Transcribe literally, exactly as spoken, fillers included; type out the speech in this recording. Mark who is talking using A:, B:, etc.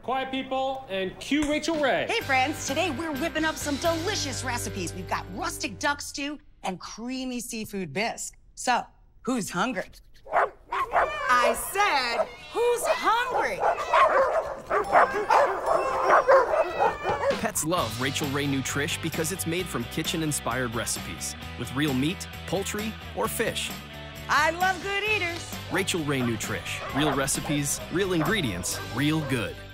A: Quiet people, and cue Rachael Ray.
B: Hey friends, today we're whipping up some delicious recipes. We've got rustic duck stew and creamy seafood bisque. So, who's hungry? I said, who's hungry?
C: Pets love Rachael Ray Nutrish because it's made from kitchen-inspired recipes with real meat, poultry, or fish.
B: I love good eaters.
C: Rachael Ray Nutrish. Real recipes, real ingredients, real good.